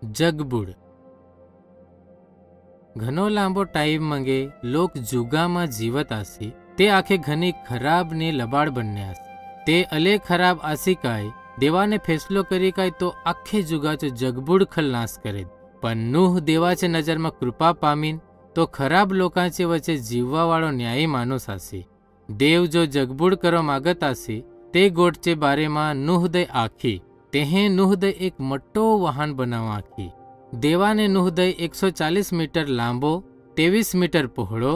જગબુડ ઘણો લાંબો ટાઈમ મંગે લોક જુગામાં જીવત આસી તે આખે ઘણી ખરાબ ને લબાડ બન્યા હશે તે અલે ખરાબ આસી કાય દેવાને ફેસલો કરી કાય તો આખે જુગાચો જગબુડ ખલનાશ કરે પણ નૂહ દેવાચે નજરમાં કૃપા પામીન તો ખરાબ લોકાંચે વચ્ચે જીવવાવાળો ન્યાયી માણસ આસી દેવ જો જગબુડ કરો માગત આસી તે ગોઠચે બારેમાં નૂહદય આખી તેહે નૂહદય એક મોટો વાહન બનાવવા આખી દેવાને નૂહદય 140 મીટર લાંબો 23 મીટર પહોળો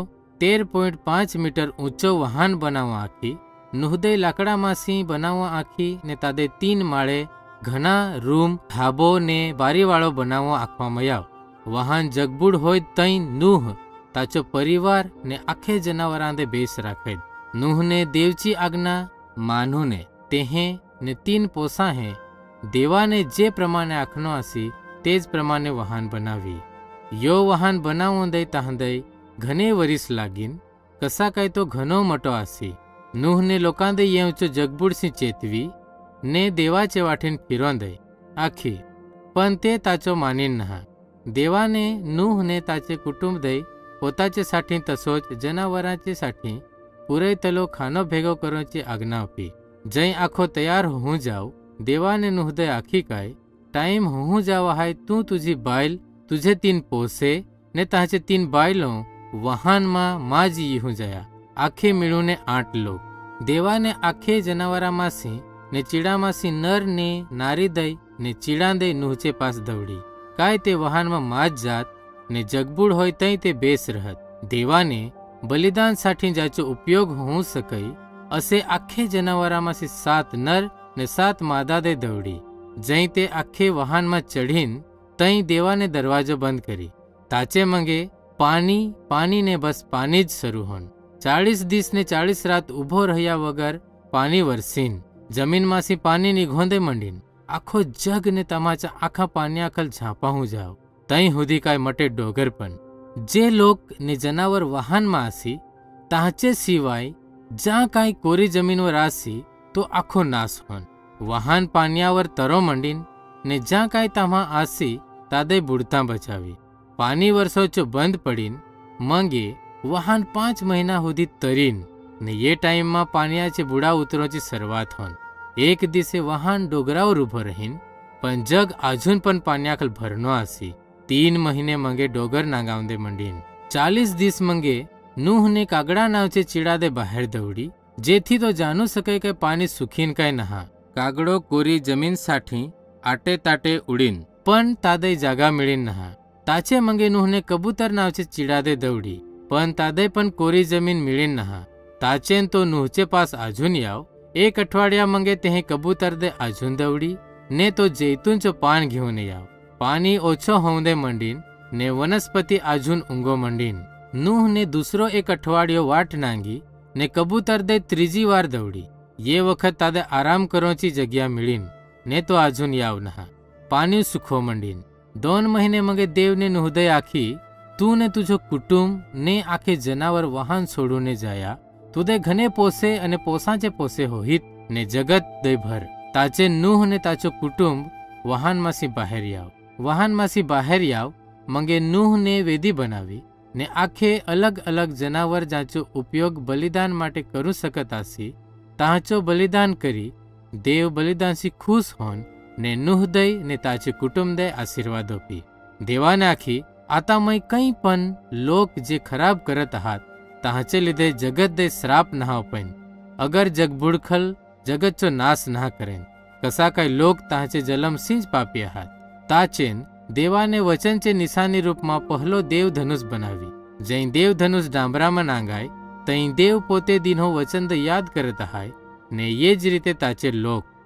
13.5 મીટર ઊંચો વાહન બનાવવા આખી નૂહદય લાકડામાંથી બનાવવા આખી ને તાદે 3 માળે ઘણા રૂમ ધાબો ને બારીવાળો બનાવવા આખવામાં આવ વાહન જગબુડ હોય તઈ નૂહ તાચો પરિવાર ને આખે જનાવરાંદે બેસ રાખે નૂહને દેવची આજ્ઞા માનુને તેહે ને 3 પોસા હે દેવાને જે પ્રમાણે આખનો આસી તે જ પ્રમાણે વાહન બનાવી યો વાહન બનાવો દઈ તાહંદઈ ઘણે વરીસ લાગીન કસા કાંઈ તો ઘણો મોટો આસી નૂહને લોકાંદે યેવચો જગબુડસી ચેતવી ને દેવાચે વાઠીને ફિરોંદઈ આખી પણ તે તાચો માનીન નહા દેવાને નૂહને તાચે કુટુંબ દઈ પોતાચે સાઠી તસોચ જનાવરાંચે સાઠી પૂરે તલો ખાનો ભેગો કરોચી આજ્ઞા આપી જઈ આખો તૈયાર હું જાઉં દેવાને નૂહદય આખી કાય टाइम हूँ जावा है तू तुझी बाइल तुझे 3 पोसे ने ताचे 3 बाइलों वाहन में माजी हूँ जया आखे मिलू ने 8 लोग देवा ने आखे जनावरा मासी ने चीड़ा मासी नर ने नारी दई ने चीड़ा दई नूहचे पास दौड़ी काय ते वाहन में माज जात ने जगबुड होय तई ते बेस रहत देवा ने बलिदान साठी जाचो उपयोग होऊ सकई असे आखे जनावरा मासी 7 नर ने 7 मादा दई दौड़ी जई ते आखे वाहन में चढ़ीन तई देवाने दरवाजो बंद करी ताचे मंगे पानी पानी ने बस पानी ज शरू होन 40 दिस ने 40 रात उभो रह्या वगर पानी वरसीन जमीन मासी पानी नी घोंदे मंडीन आखो जग ने तमाचा आखा पानी आखल झापा हूँ जाओ तई हुदी काय मटे डोगरपन जे लोग ने जनावर वाहन में आसी ताचे सिवाय जा काई कोरी जमीन वर आसी तो आखो नाश होन वाहन पानियावर तरो मंडीन ने ज्या कांई तामा आसी तादे बुड़ता बचावी पानी वर्षोचो बंद पड़ीन मंगे वाहन 5 महीना हुदी तरीन ने ये टाइम में पानियाचे बुड़ा उतरोची शरूआत होन एक दिसे वाहन डोगरावर उभो रहीन पण जग अजून पण पाण्याखल भरनो आसी 3 महीने मंगे डोगर नागावंदे मंडीन 40 दिस मंगे नूह ने कागड़ा नावचे चीड़ादे बाहेर दौड़ी जेथी तो जानू सके के पानी सुखीन काय नहा कागड़ो कोरी जमीन साठी आटे ताटे उडीन पण तादय जागा मिळीन नहा ताचे मंगे नूहने कबूतर नावचे चिडादे दौडी पण तादय पण कोरी जमीन मिळीन नहा ताचेन तो नूहचे पास आजून याव 1 अठवाडिया मंगे तेहे कबूतर दे आजून दौडी ने तो जैतूनचो पान घेऊन याव पानी ओछो होंदे मंडीन ने वनस्पति आजून उंगो मंडीन नूह ने दूसरो 1 अठवाडियो वाट नांगी ने कबूतर दे 3जी वार दौडी ये वखत तादे आराम करोची जग्या मिळीन ने तो अजून याव नहा पानी सुखो मंडीन 2 महीने मगे देवने नूहदय आखी तू ने तुझो कुटुंब ने आखे जनावर वाहन सोडूने जाया तुदे घने पोसे अने पोसाचे पोसे होहित ने जगत दय भर ताचे नूह ने ताचो कुटुंब वाहन मासी बाहेर याव मंगे नूह ने वेदी बनावी ने आखे अलग अलग जनावर जाचो उपयोग बलिदान माटे करू सकत आसी ताचो बलिदान करी देव बलिदानसी खुश होन ने नूहदय ने ताचे कुटुंब दय आशीर्वाद आपी देवाने आखी आता मैं कई पण लोक जे खराब करत आहात ताचे लिधे जगत दय श्राप नहा पण अगर जगबुडखल जगतचो नाश नहा करेन कसा काय लोक ताचे जलम सिंज पापी आहात ताचेन देवाने वचनचे निशानी रूप में पहलो देव धनुष बनावी जई देव धनुष डांबरा में नांगाय तई देव पोते दिनो वचन याद करत आहाय ने ये ज रीते ताचे लोक